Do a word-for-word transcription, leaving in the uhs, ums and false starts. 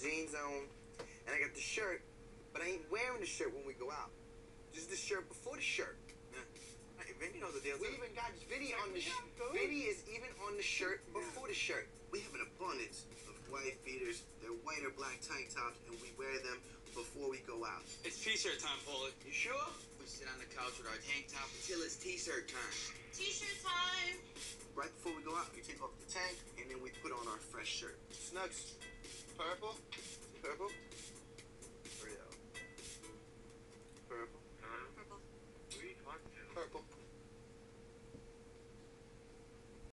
jeans on, and I got the shirt, but I ain't wearing the shirt when we go out. Just the shirt before the shirt. Yeah. Hey, Vinny knows the deal. We even got Vinny on the shirt. Vinny is even on the shirt before the shirt. We have an abundance of white beaters. They're white or black tank tops, and we wear them before we go out. It's t-shirt time, Paulie. You sure? We sit on the couch with our tank top until it's t-shirt time. T-shirt time. Right before we go out, we take off the tank, and then we put on our fresh shirt. Snugs. Purple? Purple?